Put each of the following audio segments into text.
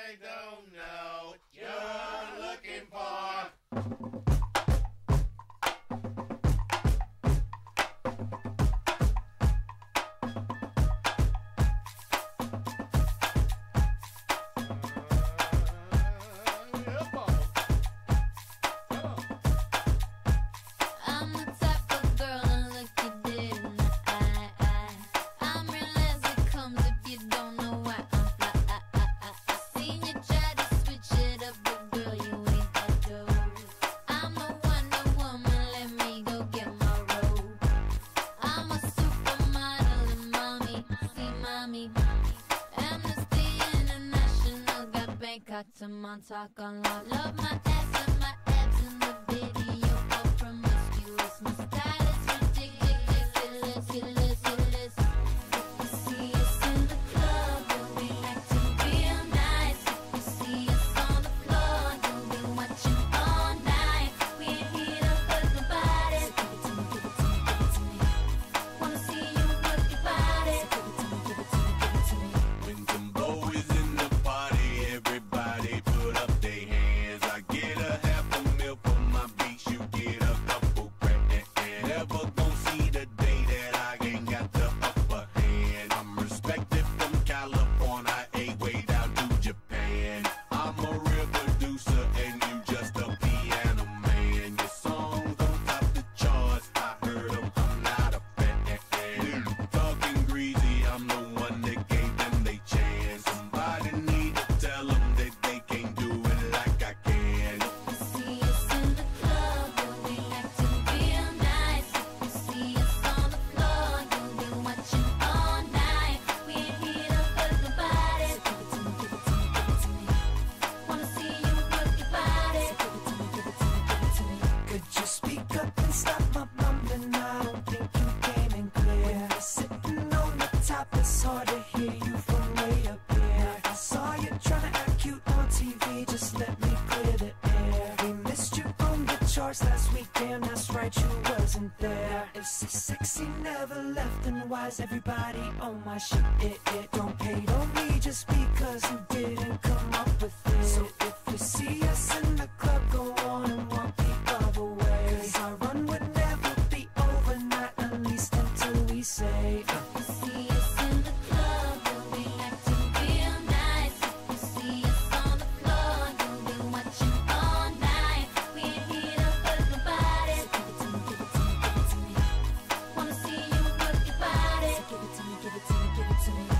I don't know what you're looking for. To Montauk on love. Love my ass and my abs in the video. All promiscuous. My style is ridiculous. Ridiculous. If you see us in the club, you'll be acting real nice. If you see us on the floor, you'll be watching all night. We ain't here to hurt nobody. So give it to me, give it to me, give it to me. Wanna see you work your body. So give it to me, give it to me, give it to me. When some boys in the party, everybody put up their hands. I get a half a meal for my beats, you get a couple grand. Never gon' see the day that I ain't got the upper hand. I'm respected from California, way down to Japan. I'm a real producer and you just a piano man. Your songs don't top the charts, I heard them, I'm not a fan. Talking greasy, I'm the one that gave them they chance. Somebody need to tell them that they can't do it like I can. If you see us in the club, you'll be acting real nice. If you see us on the floor, you'll be watching all night. We ain't here to hurt nobody. So give it to me, give it to me, give it to me. Wanna see you work your body. So give it to me, give it to me, give it to me. Could you speak up and stop my mumbling? I don't think you came in clear. When you're sitting on the top, it's hard to hear you from way up here. I saw you trying to act cute on TV, just let me clear the air. We missed you on the charts last week, damn, that's right, you wasn't there. If so sexy never left, then why is everybody on my shit? Don't hate on me just because you didn't come up with it. So if you see us in the club, go on and walk the other way. 'Cause our run would never be over, not at least until we say If you see us in the club, you'll be acting real nice. If you see us on the floor, you'll be watching all night. We ain't here to hurt nobody. So give it to me, give it to me, give it to me. Wanna see you work your body. So give it to me, give it to me, give it to me.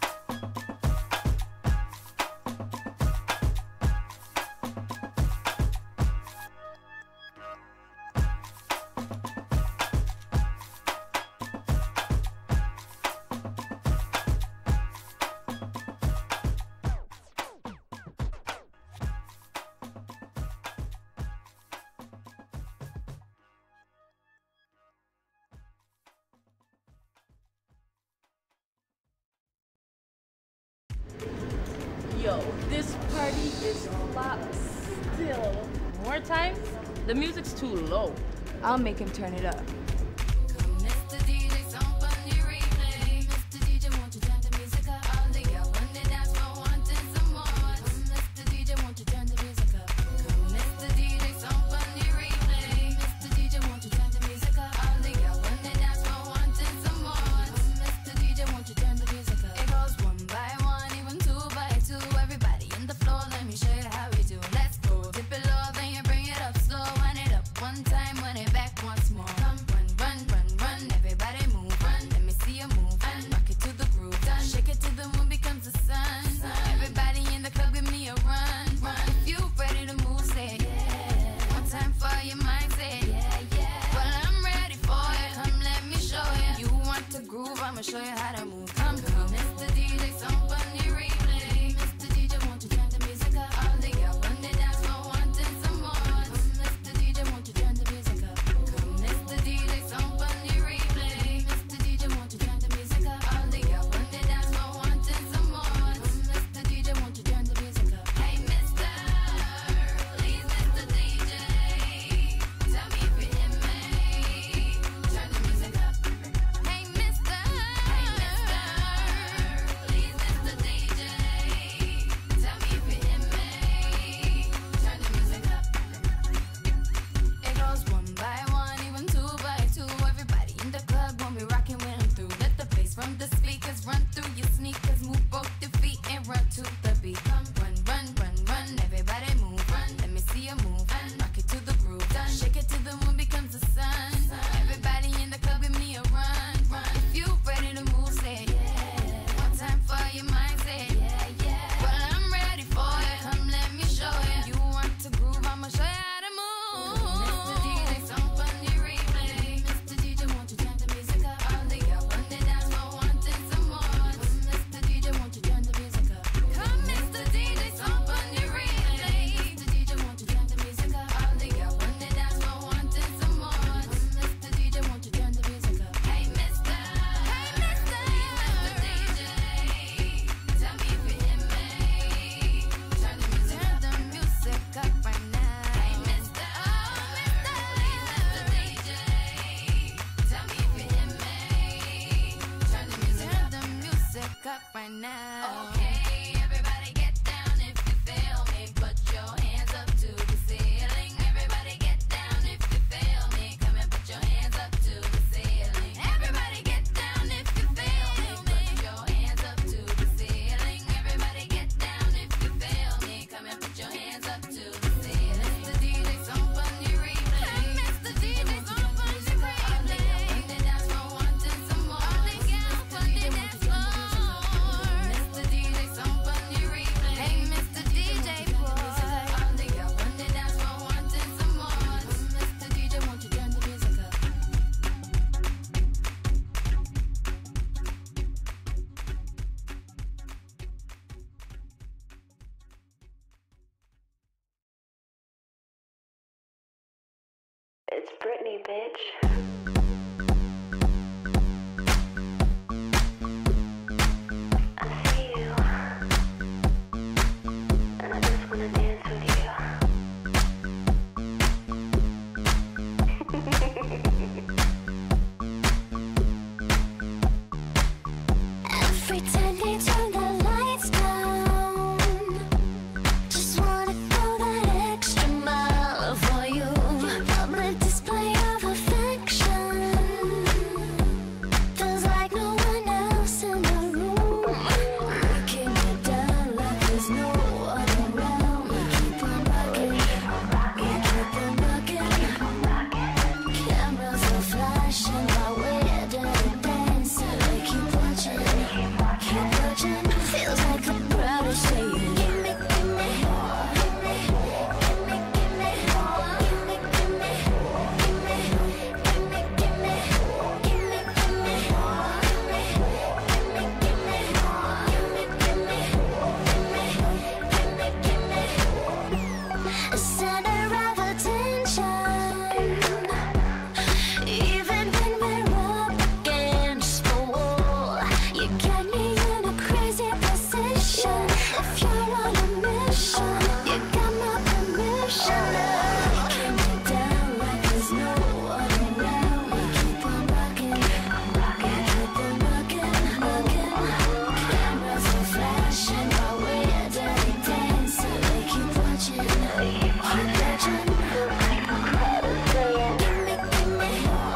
Yo, this party is flop still. More times? The music's too low. I'll make him turn it up. Mr. DJ, some funny replay. Mr. DJ, won't you turn the music up? All the girls on the dance floor wanting some more. Mr. DJ, won't you turn the music up? Mr. DJ, some funny replay. Mr. DJ, won't you turn the music up? All the girls on the dance floor wanting some more. Mr. DJ, won't you turn the music up? It goes one by one, even two by two. Everybody in the floor, let me show you how we do. Let's go. Dip it low, then you bring it up slow. Wind it up one time, wind it back once more. Come, run, run, run, run. Everybody move, run. Let me see you move. And rock it to the groove. Done. Shake it till the moon becomes the sun. Everybody in the club, give me a run. Run. If you ready to move, say yeah. One time for your mind, say yeah, yeah. Well, I'm ready for it. Come, let me show you. You want to groove? I'ma show you how to move. Come, come, Mr. DJ, some funny replay. Mr. DJ, won't you turn the music up? All the girls on the dance floor wanting some more. Mr. DJ, won't you turn the music up? Come, Mr. DJ, some funny replay. Mr. DJ, won't you turn the music up? All the girls on the dance floor wanting some more. Mr. DJ, won't you turn the music up? Hey, mister, please, Mr. DJ, tell me if you hear me. Turn the music up. Hey, mister, It's Britney, bitch. I see you, and I just wanna dance with you. Every time they turn the lights down, just wanna go that extra mile for you. Public display of affection feels like no one else in the room. Breaking it down like there's no one around. We keep on rocking, we keep on rocking. Cameras are flashing while we're dirty dancing. We keep watching, keep watching. Feels like the crowd is saying, gimme, gimme, gimme, gimme, gimme, gimme, gimme, gimme, gimme, gimme, a center of attention. Even when we're up against the wall, you got me in a crazy position. If you're on a mission, you got my permission. Breaking it down like there's no one around. We keep on rocking, we keep on rocking, rocking. Cameras are flashing while we're dirty dancing. We keep watching, keep watching. Gimme, gimme,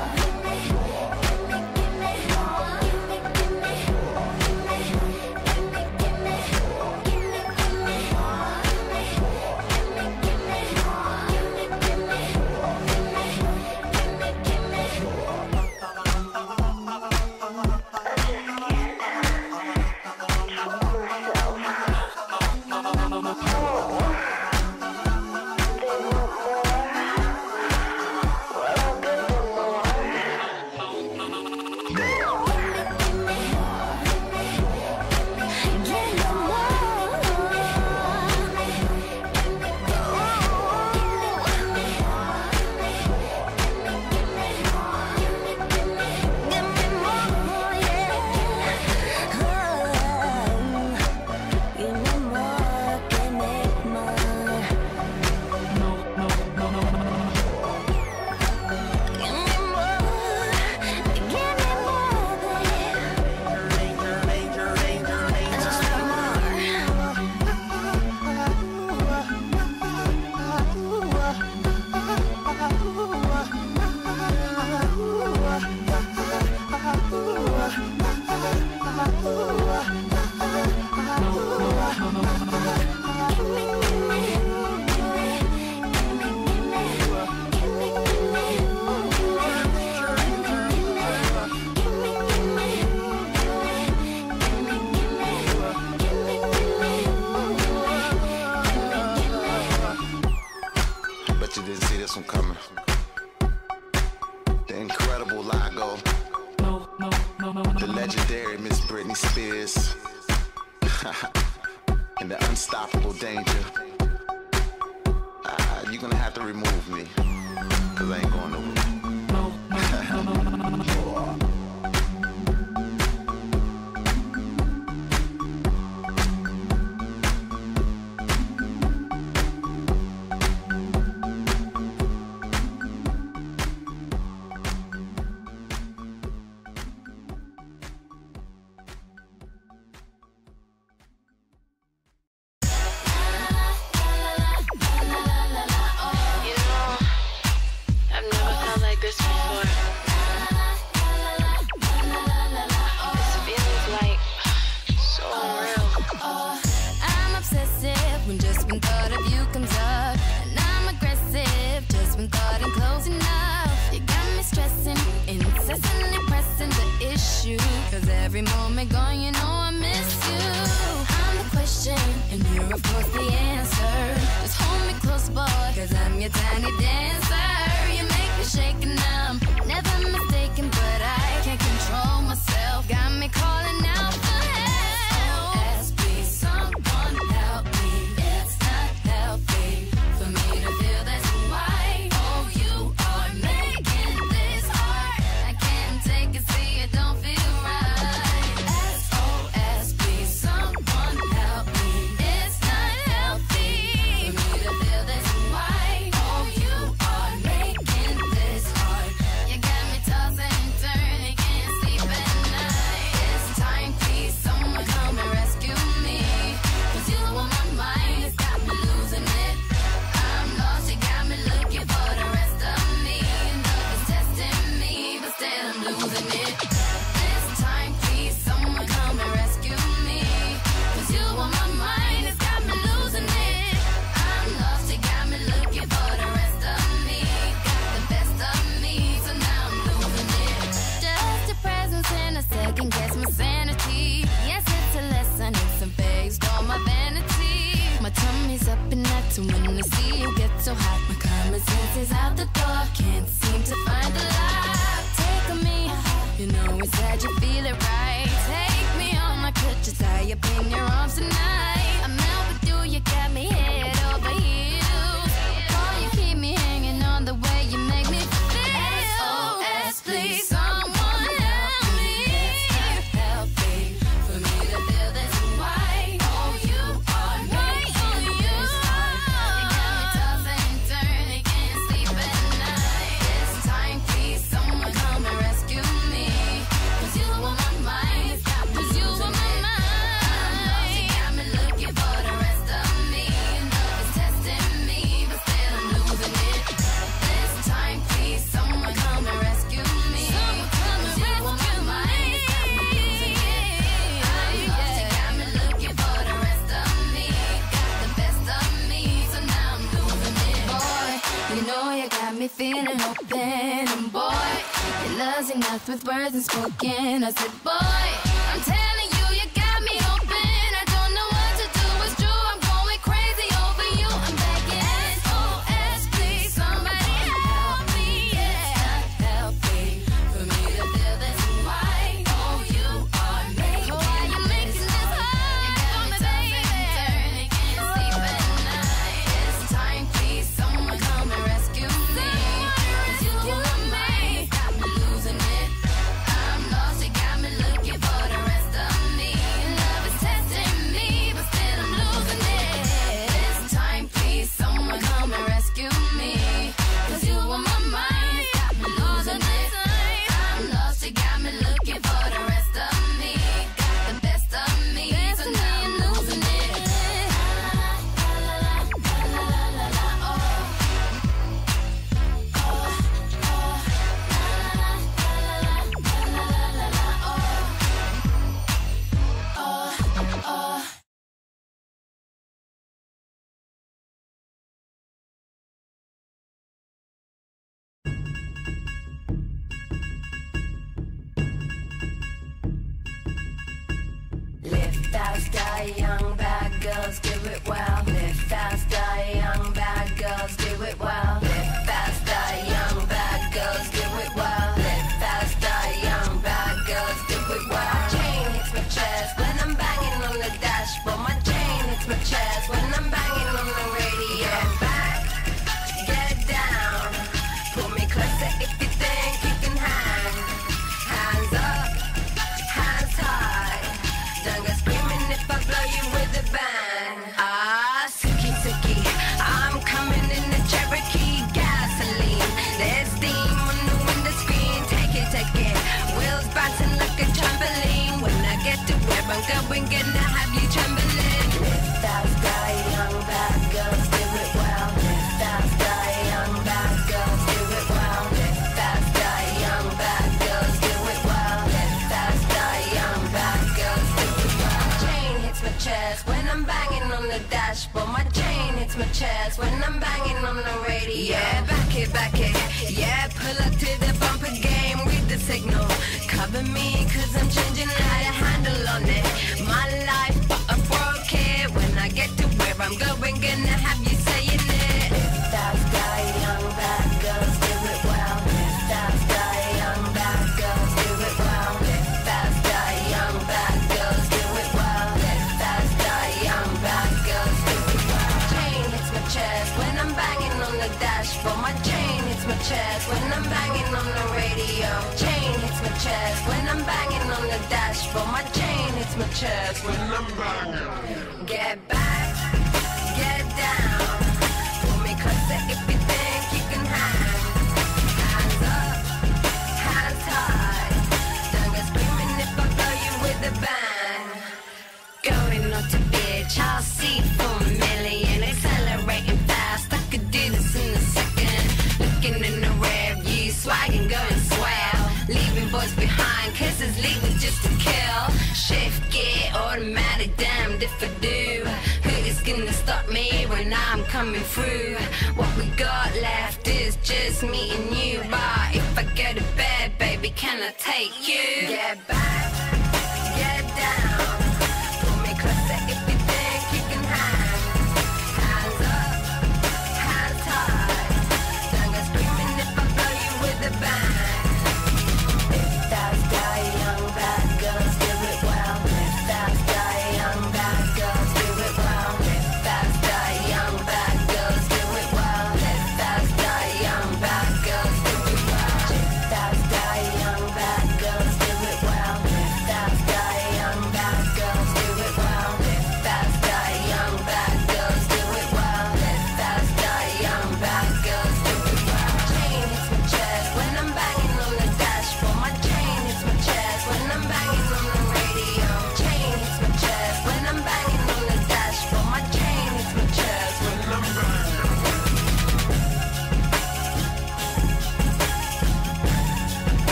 Bet you didn't see this one coming. The incredible Lago. The legendary Miss Britney Spears. And the unstoppable Danger. You're gonna have to remove me, cause I ain't going nowhere. Every moment gone, you know I miss you. I'm the question, and you're of course the answer. Just hold me close, boy, cause I'm your tiny dancer. You make me shake and I'm never mistaken, but I can't control myself. Got me calling out for help. SOS, please, someone help me. It's not healthy for me to feel this way. Oh, you are path with words unspoken. I said, boy, I'm telling you, you got me open. I don't know what to do, it's true, I'm going crazy over you. I'm begging, SOS, please, somebody help me, yeah, help me. For me to feel this way, oh, you are making why you making this hard for me, baby. Can't sleep at night. It's time, please, someone come and rescue me. 'Cause you are mine, got me losing it. I'm lost, you got me looking for the rest of me. Love is testing me, but still I'm losing it. This time, please, someone come and rescue me. 'Cause you are my mind, got me losing it. I'm lost, you got me looking for the rest of me. Got the best of me, so now I'm losing it. Live fast, die young, bad girls do it well. Live fast, die young, bad girls do it well. Live fast, die young, bad girls do it well. Live fast, die young, bad girls do it well. My chain hits my chest when I'm banging on the dashboard. My chain hits my chest when I'm banging on the radio. Get back, get down, pull me closer if you think you can hang. Hands up, hands high. Don't go screaming if I blow you with a bang. Ah, Suki Suki, I'm coming in the Cherokee gasoline. There's steam on the window screen. Take it. Wheels bouncing like a trampoline. When I get to where I'm going, gonna have you trembling. Live fast, die young, bad girls do it well. Live fast, die young, bad girls do it well. Live fast, die young, bad girls do it well. Live fast, die young, bad girls do it well. My chain hits my chest when I'm banging on the dashboard. My chain hits my chest when I'm banging on the radio. Yeah, back it. Yeah, pull up to the bumper game, read the signal. Cover me, 'cause I'm changing how to handle on it. My life, but I broke it. When I get to where I'm going, gonna have you saying it. Live fast, die young, bad girls do it well. Live fast, die young, bad girls do it well. Live fast, die young, bad girls do it well. Live fast, die young, bad girls do it well. Chain hits my chest when I'm banging on the dashboard. My chain hits my chest when I'm banging on the radio. Chain hits my chest when I'm banging on the dashboard. My chain hits my chest when I'm banging. Get back, get down, pull me closer if you think you can hang. Hands up, hands high. Don't go screaming if I blow you with a bang. Going on to bitch, I'll see for a million. Accelerating fast, I could do this in a second. Looking in the rear view, swagging, going swell. Leaving boys behind, 'cause it's legal just to kill. Shift gear, automatic, damned if I do. Who is gonna stop me when I'm coming through? What we got left is just me and you. But if I go to bed, baby, can I take you? Get back, get down, pull me closer if you think you can hang. Hands up, hands high. Don't go screaming if I blow you with a bang. Live fast, die young, bad girls do it well. Live fast, die young, bad girls do it well. Live fast, die young, bad girls do it well. Live fast, die young, bad girls do it well. Live fast, die young, bad girls do it well. Live fast,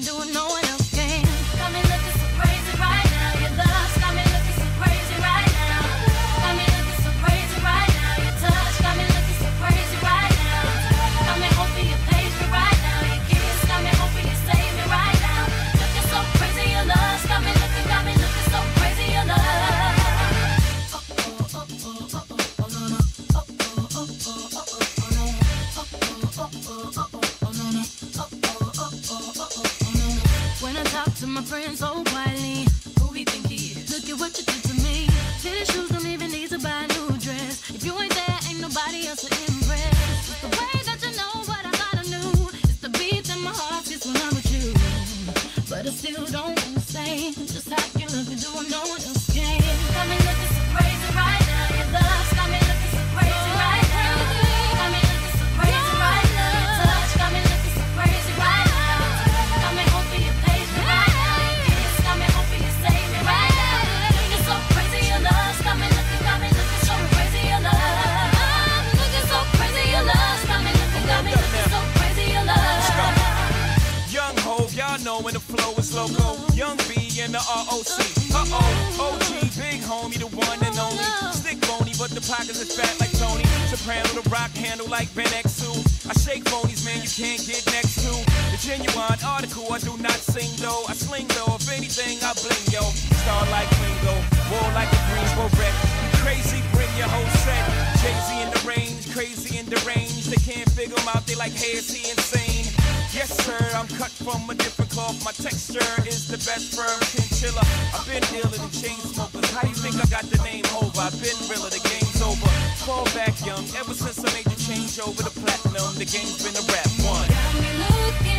doing no one else can. Got me looking so crazy right now. Your love's got me looking so crazy right now. Got me looking so crazy right now. Your touch got me looking so crazy right now. Got me hoping you page me right now. Your kiss got me hoping you save me right now. Looking so crazy, your love's got me looking so crazy, your love. When I talk to my friends so quietly, who we think he is? Look at what you did to me. Tennis shoes don't even need to buy a new dress. If you ain't there, ain't nobody else to impress. It's the way that you know what I thought I knew. It's the beat that my heart gets when I'm with you. But I still don't understand just how you look and doing no one else can. Got me looking so crazy right now. Your love's got me looking so crazy right now. Got me looking so crazy right now. Your touch got me looking so crazy right now. Got me hoping you page me right now. Your kiss got me hoping you save me right now. Looking so crazy, your love's got me looking so crazy, your love. Looking so crazy, your love's got me looking so crazy, your love. Young Hov, y'all know when the flow is loco. Young B in the ROC. OG, big homie, the one and only. Stick bony, but the pockets are fat like Tony. Soprano, the rock handle like Ben X2. I shake phonies, man, you can't get next to. The genuine article, I do not sing though. I sling though, if anything, I bling yo. Star like Ringo, war like a Greensboro wreck. Crazy, bring your whole set. Jay-Z in the range, crazy in the range. They can't figure him out, they like, hey, is he insane? Yes, sir, I'm cut from a different cloth. My texture is the best firm chinchilla. I've been dealing in chain smokers. How you think I got the name over? I've been realer, the game's over. Fall back young, ever since I made the change over to platinum, the game's been a rap one. Got me looking